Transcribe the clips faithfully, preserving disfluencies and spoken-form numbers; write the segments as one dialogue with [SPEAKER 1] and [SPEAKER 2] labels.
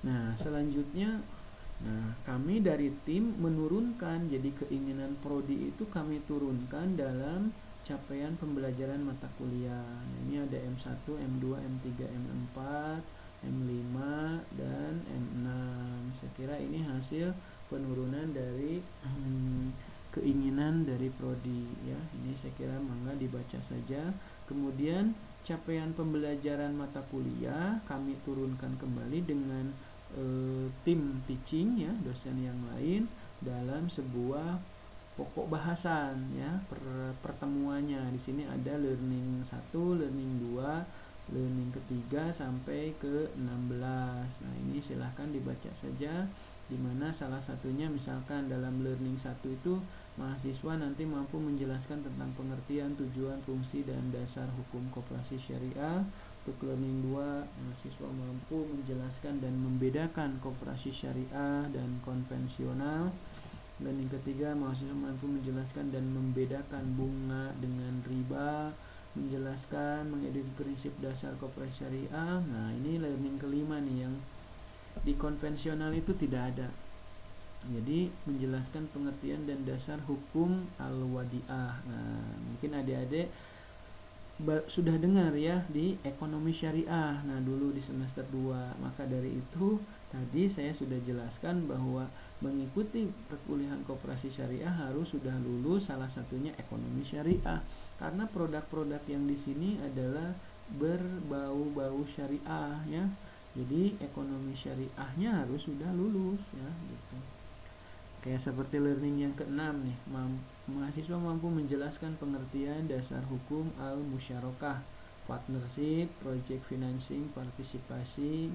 [SPEAKER 1] Nah, selanjutnya, nah kami dari tim menurunkan, jadi keinginan prodi itu kami turunkan dalam capaian pembelajaran mata kuliah. Ini ada M satu, M dua, M tiga, M empat, M lima, dan M enam. Saya kira ini hasil penurunan dari hmm, keinginan dari prodi ya. Ini saya kira mangga dibaca saja. Kemudian capaian pembelajaran mata kuliah kami turunkan kembali dengan e, tim teaching ya, dosen yang lain dalam sebuah pokok bahasan ya. Per, pertemuannya di sini ada learning satu, learning dua, learning ketiga sampai ke enam belas. Nah, ini silahkan dibaca saja, dimana salah satunya misalkan dalam learning satu itu mahasiswa nanti mampu menjelaskan tentang pengertian, tujuan, fungsi, dan dasar hukum koperasi syariah. Untuk learning dua, mahasiswa mampu menjelaskan dan membedakan koperasi syariah dan konvensional. Learning ketiga, mahasiswa mampu menjelaskan dan membedakan bunga dengan riba, menjelaskan mengedit prinsip dasar koperasi syariah. Nah, ini learning kelima nih, yang di konvensional itu tidak ada. Jadi menjelaskan pengertian dan dasar hukum al-wadi'ah. Nah, mungkin adik-adik sudah dengar ya di ekonomi syariah. Nah, dulu di semester dua. Maka dari itu tadi saya sudah jelaskan bahwa mengikuti perkuliahan koperasi syariah harus sudah lulus salah satunya ekonomi syariah. Karena produk-produk yang di sini adalah berbau-bau syariah ya. Jadi ekonomi syariahnya harus sudah lulus ya gitu. Kayak seperti learning yang keenam nih, mahasiswa mampu menjelaskan pengertian dasar hukum al-musyarakah, partnership, project financing, partisipasi.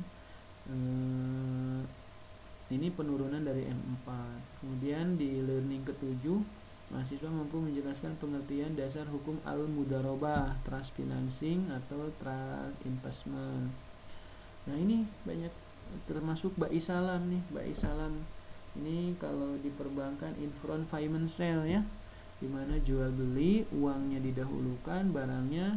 [SPEAKER 1] Eh, ini penurunan dari M empat. Kemudian di learning ketujuh, mahasiswa mampu menjelaskan pengertian dasar hukum al-mudarobah, trust financing atau trust investment. Nah, ini banyak, termasuk Ba'i Salam nih, Ba'i Salam. Ini kalau di perbankan infront financial ya, dimana jual beli, uangnya didahulukan, barangnya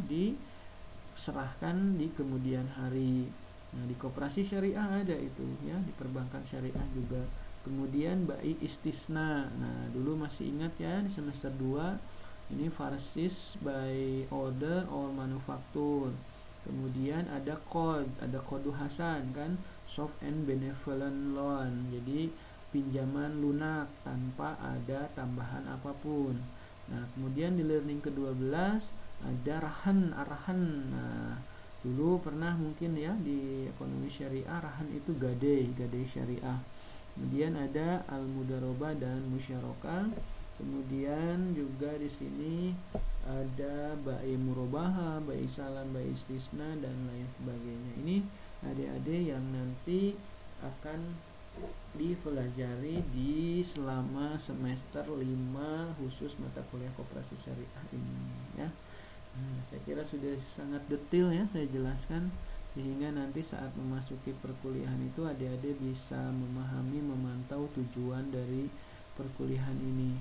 [SPEAKER 1] diserahkan di kemudian hari. Nah, di koperasi syariah ada itu ya, di perbankan syariah juga. Kemudian Ba'i Istisna. Nah, dulu masih ingat ya di semester dua, ini farsis by order or manufaktur. Kemudian ada kod, ada kodu hasan kan, soft and benevolent loan. Jadi pinjaman lunak tanpa ada tambahan apapun. Nah, kemudian di learning kedua belas ada rahan, arahan. Nah, dulu pernah mungkin ya di ekonomi syariah rahan itu gadai, gadai syariah. Kemudian ada al-mudarobah dan musyarakah. Kemudian juga di sini ada ba'i murobaha, ba'i salam, ba'i istisna, dan lain sebagainya. Ini adik-adik yang nanti akan dipelajari di selama semester lima khusus mata kuliah koperasi syariah ini ya. Nah, saya kira sudah sangat detail ya saya jelaskan, sehingga nanti saat memasuki perkuliahan itu adik-adik bisa memahami, memantau tujuan dari perkuliahan ini.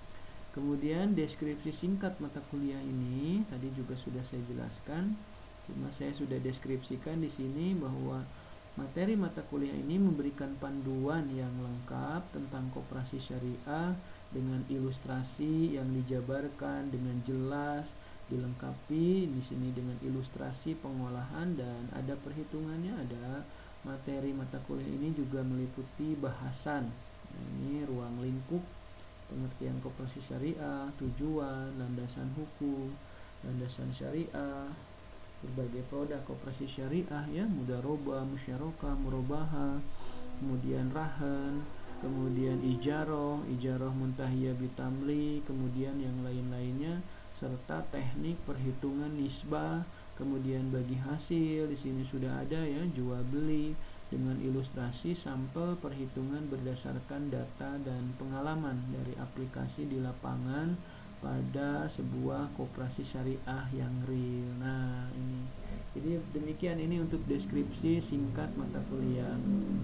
[SPEAKER 1] Kemudian deskripsi singkat mata kuliah ini tadi juga sudah saya jelaskan, cuma saya sudah deskripsikan di sini bahwa materi mata kuliah ini memberikan panduan yang lengkap tentang koperasi syariah dengan ilustrasi yang dijabarkan dengan jelas, dilengkapi di sini dengan ilustrasi pengolahan dan ada perhitungannya. Ada materi mata kuliah ini juga meliputi bahasan. Nah, ini ruang lingkup, pengertian koperasi syariah, tujuan, landasan hukum, landasan syariah, berbagai produk koperasi syariah ya, mudarobah, musyarakah, murobaha, kemudian rahan, kemudian ijaroh, ijaroh muntahiyah bitamli, kemudian yang lain-lainnya, serta teknik perhitungan nisbah. Kemudian bagi hasil di sini sudah ada ya, jual beli dengan ilustrasi sampel perhitungan berdasarkan data dan pengalaman dari aplikasi di lapangan pada sebuah koperasi syariah yang real. Nah, ini jadi demikian ini untuk deskripsi singkat mata kuliah.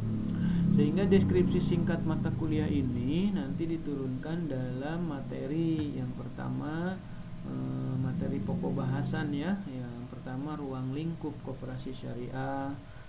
[SPEAKER 1] Sehingga deskripsi singkat mata kuliah ini nanti diturunkan dalam materi. Yang pertama eh, materi pokok bahasan ya. Yang pertama ruang lingkup koperasi syariah.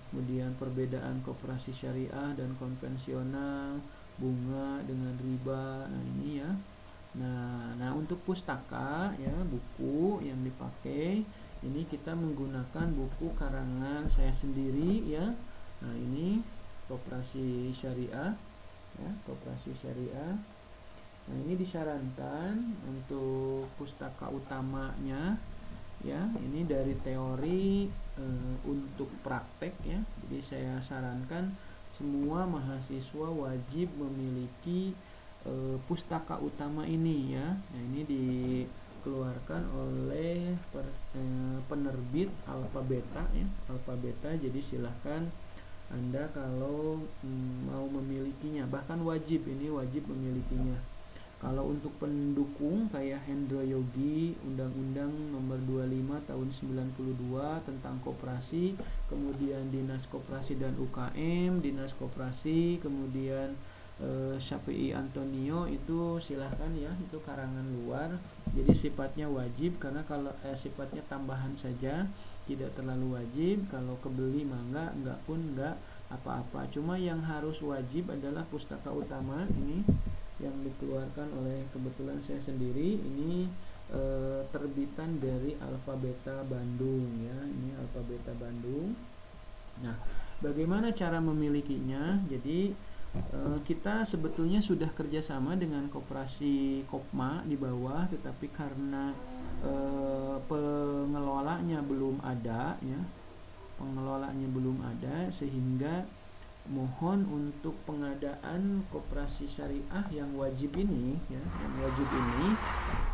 [SPEAKER 1] kemudian perbedaan koperasi syariah dan konvensional, bunga dengan riba. Nah, ini ya. Nah, nah untuk pustaka ya, buku yang dipakai ini kita menggunakan buku karangan saya sendiri ya. Nah, ini koperasi syariah ya, koperasi syariah. Nah, ini disarankan untuk pustaka utamanya ya, ini dari teori e, untuk praktek ya. Jadi saya sarankan semua mahasiswa wajib memiliki e, pustaka utama ini ya. Nah, ini dikeluarkan oleh per, e, penerbit Alpha Beta ya, Alpha Beta. Jadi silahkan Anda kalau mm, mau memilikinya, bahkan wajib, ini wajib memilikinya. Kalau untuk pendukung kayak Hendro Yogi, Undang-Undang Nomor dua puluh lima Tahun sembilan puluh dua tentang koperasi, kemudian Dinas Koperasi dan U K M, Dinas Koperasi, kemudian eh, Syafi'i Antonio, itu silahkan ya, itu karangan luar. Jadi sifatnya wajib, karena kalau eh, sifatnya tambahan saja, tidak terlalu wajib. Kalau kebeli mangga, enggak pun enggak apa-apa. Cuma yang harus wajib adalah pustaka utama ini yang dikeluarkan oleh, kebetulan saya sendiri, ini e, terbitan dari Alpha Beta Bandung ya, ini Alpha Beta Bandung. Nah, bagaimana cara memilikinya? Jadi e, kita sebetulnya sudah kerjasama dengan koperasi Kopma di bawah, tetapi karena e, pengelolanya belum ada ya, pengelolanya belum ada, sehingga mohon untuk pengadaan koperasi syariah yang wajib ini ya, yang wajib ini